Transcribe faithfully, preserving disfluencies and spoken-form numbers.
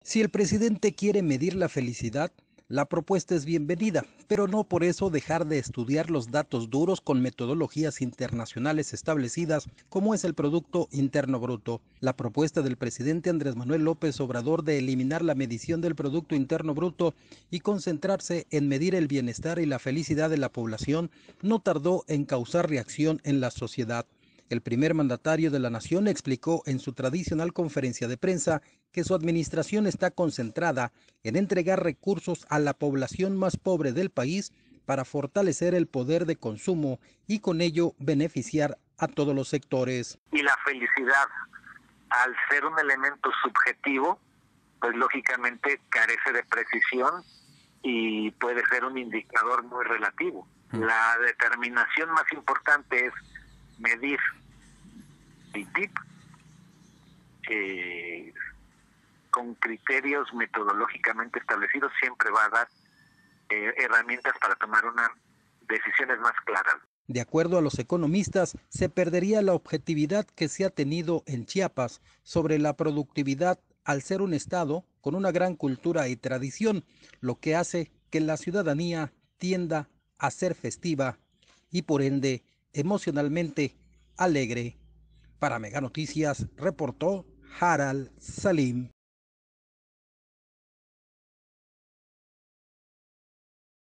Si el presidente quiere medir la felicidad, la propuesta es bienvenida, pero no por eso dejar de estudiar los datos duros con metodologías internacionales establecidas como es el Producto Interno Bruto. La propuesta del presidente Andrés Manuel López Obrador de eliminar la medición del Producto Interno Bruto y concentrarse en medir el bienestar y la felicidad de la población no tardó en causar reacción en la sociedad. El primer mandatario de la nación explicó en su tradicional conferencia de prensa que su administración está concentrada en entregar recursos a la población más pobre del país para fortalecer el poder de consumo y con ello beneficiar a todos los sectores. Y la felicidad, al ser un elemento subjetivo, pues lógicamente carece de precisión y puede ser un indicador muy relativo. La determinación más importante es medir el P I B eh, con criterios metodológicamente establecidos, siempre va a dar eh, herramientas para tomar unas decisiones más claras. De acuerdo a los economistas, se perdería la objetividad que se ha tenido en Chiapas sobre la productividad al ser un estado con una gran cultura y tradición, lo que hace que la ciudadanía tienda a ser festiva y por ende emocionalmente alegre. Para Mega Noticias reportó Haral Salim.